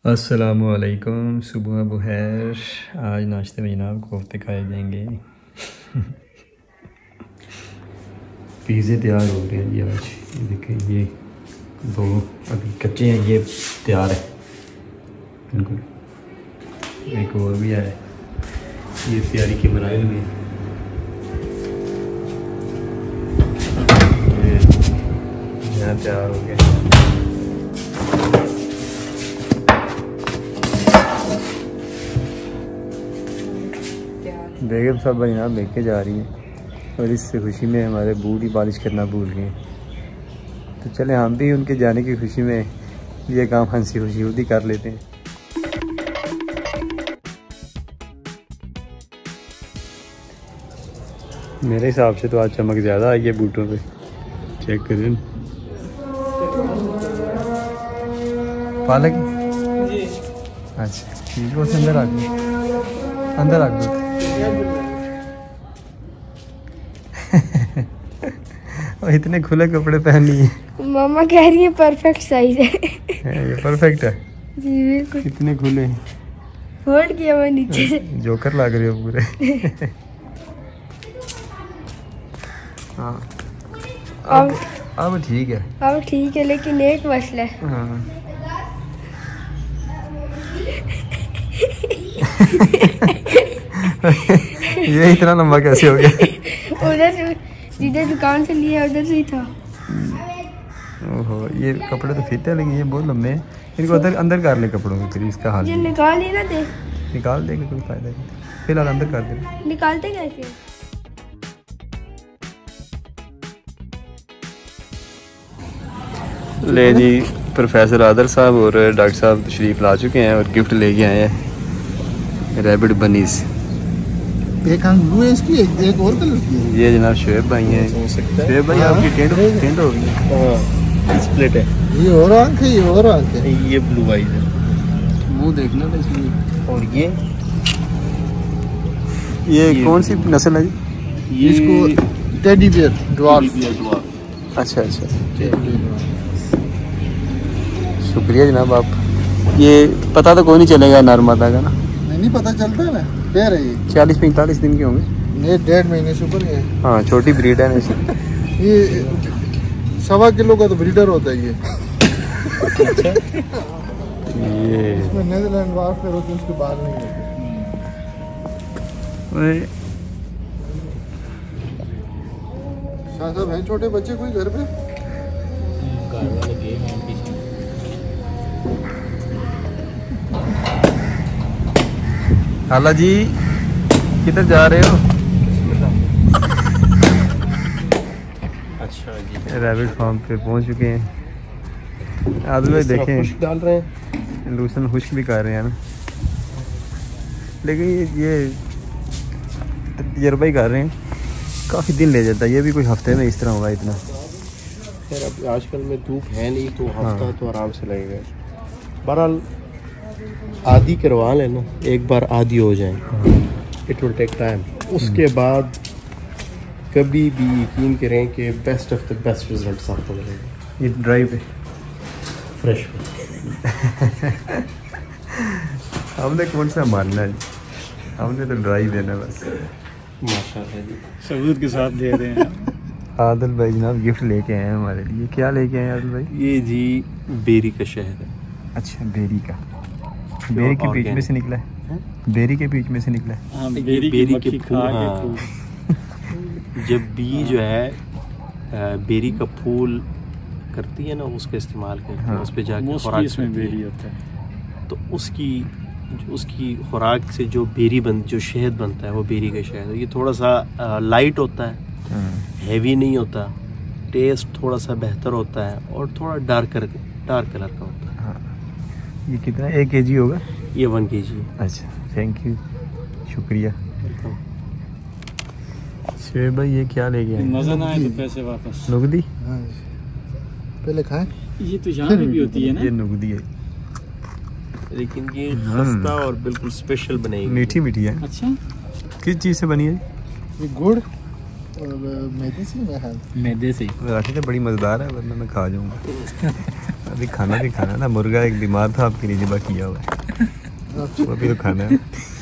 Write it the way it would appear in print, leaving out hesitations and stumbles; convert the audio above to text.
अस्सलामुअलैकुम, सुबह बखैर। आज नाश्ते में जनाब कोफ्ते खाए जाएंगे। पिज़्ज़े तैयार हो रहे हैं जी आज। ये देखें, ये दो अभी कच्चे हैं, ये तैयार है बिल्कुल। एक और भी है, ये तैयारी के मराइल में। ये यहाँ तैयार हो गया। बेगम साहब जनाब लेके जा रही है और इससे खुशी में हमारे बूट ही पॉलिश करना भूल गए। तो चले हम भी उनके जाने की खुशी में ये काम हंसी खुशी खुद ही कर लेते हैं। मेरे हिसाब से तो आज चमक ज़्यादा आई है बूटों पे। चेक करें, पालक। अच्छा ठीक है, उसे अंदर रख दो, अंदर रख दो। और इतने खुले कपड़े पहन लिए। मामा कह रही है परफेक्ट साइज है। ये परफेक्ट है जी बिल्कुल। इतने खुले फोल्ड किया हुआ नीचे से। जोकर लग रहे हो पूरे। हाँ अब ठीक है। अब ठीक है, लेकिन एक मसला है। हाँ ये इतना लंबा कैसे हो गया? उधर से सीधे दुकान से लिया, उधर से ही था। ओहो, ये कपड़े तो फिट है लेकिन ये बहुत लंबे हैं। इनको अंदर कर ले कपड़ों में, फिर इसका हाल ये निकाल ही ना दे। निकाल देंगे, कोई फायदा नहीं। फिलहाल अंदर कर दे। निकालते कैसे? ले जी, प्रोफेसर आदर साहब और डॉक्टर साहब तशरीफ ला चुके हैं और गिफ्ट लेके आए हैं रैबिट बनीज। एक ब्लू है इसकी, एक और कलर की है। ये जनाब शुएब भाई हैं। शुएब भाई आपकी टेंट हो गई। हाँ स्प्लिट है। ये और आंख है, ये और आंख है। ये ब्लू आइज है, मुंह देखना था इसलिए। और ये कौन सी नस्ल है जी? इसको टेडी बियर ड्वार्फ। अच्छा अच्छा, शुक्रिया जनाब। आप ये पता तो कोई नहीं चलेगा नरमादा का ना? नहीं पता चलता है ना, पैर है ये। 40-45 दिन के होंगे। ये 1.5 महीने से ऊपर है। हाँ छोटी ब्रीड है ना इसकी। ये 1.25 किलो का तो ब्रीडर होता है ये। ये इसमें नीदरलैंड वाफ पे होती है, उसके बाद नहीं होती। शाह साहब हैं छोटे बच्चे कोई घर पे? हाला जी किधर जा रहे हो? अच्छा जी, रैबिट फार्म पे पहुंच चुके हैं। आदमी भाई देखें डाल रहे हैं, लूसन खुश्क भी कर रहे हैं ना, लेकिन ये तजर्बा ही कर रहे हैं। काफ़ी दिन ले जाता है, ये भी कोई हफ्ते में इस तरह होगा इतना। खैर अब आजकल में धूप है नहीं तो हफ्ता तो आराम से लगेगा। बहरहाल आदि करवा लेना, एक बार आदि हो जाए, इट विल टेक टाइम। उसके बाद कभी भी यकीन करें कि best of the best results आपको मिलेंगे। ये ड्राई पे फ्रेश हमने कौन सा मारना है, हमने तो ड्राई देना बस। माशाल्लाह जी, सबूत के साथ दे रहे हैं। आदिल भाई जनाब गिफ्ट लेके आए हैं हमारे लिए। क्या लेके आए हैं आदिल भाई? ये जी बेरी का शहद है। अच्छा, बेरी का। बेरी के बीच में से निकला है? बेरी के बीच में से निकला है। हाँ, बेरी के फूल। हाँ। जब बी जो है बेरी का फूल करती है ना, उसका इस्तेमाल करती है, उस पे जाके खुराक इसमें बेरी होता है, तो उसकी खुराक से जो जो शहद बनता है वो बेरी का शहद है। ये थोड़ा सा लाइट होता है, हैवी नहीं होता, टेस्ट थोड़ा सा बेहतर होता है और थोड़ा डार्क कलर का होता है। हाँ। ये कितना 1 kg होगा? ये 1 kg। अच्छा थैंक यू, शुक्रिया। शुएब भाई ये क्या ले गए? मजा ना आए तो पैसे वापस। नुगदी? हाँ पहले खाएं। ये तो यहाँ पे भी होती है ना? ये नुगदी है, लेकिन ये खस्ता और बिल्कुल स्पेशल बनेगी। मीठी मीठी है। अच्छा, किस चीज़ से बनी है? ये गुड़ और मैदे से। मैदे से। वैसे तो बड़ी मज़ेदार है, वरना मैं खा जाऊँगा। अभी खाना भी खाना है ना, मुर्गा एक बीमार था आपके लिए ज़िबा किया हुआ है, वो भी तो खाना है।